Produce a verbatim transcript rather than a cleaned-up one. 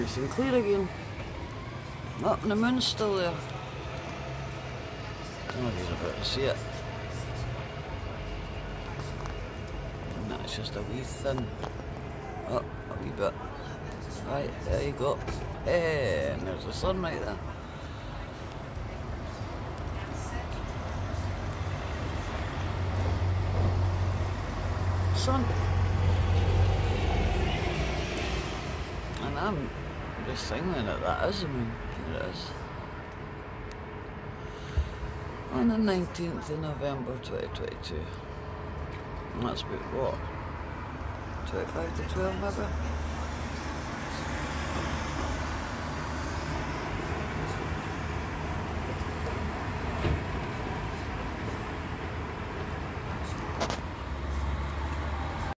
nice and clear again. Up and the moon's still there. I don't know if you're about to see it. And that's just a wee thin. Oh, a wee bit. Right, there you go. Hey, and there's the sun right there. Sun. And I'm just thinking that that is the moon. Here it is. On the nineteenth of November twenty twenty-two. And that's about what? twenty-five to twelve maybe?